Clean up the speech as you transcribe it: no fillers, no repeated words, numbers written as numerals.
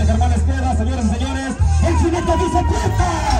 Germán Esqueda, señores y señores, el jinete dice ¡puerta!